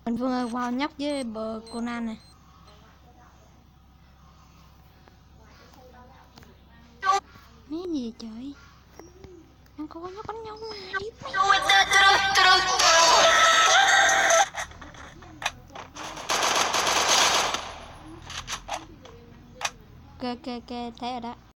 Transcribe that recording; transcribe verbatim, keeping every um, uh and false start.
Mình vừa vào nhóc với bờ Conan này. Mấy gì vậy trời? Ăn có nhóc đánh nhau mà điếp mày. Ok ok ok, thấy rồi đó.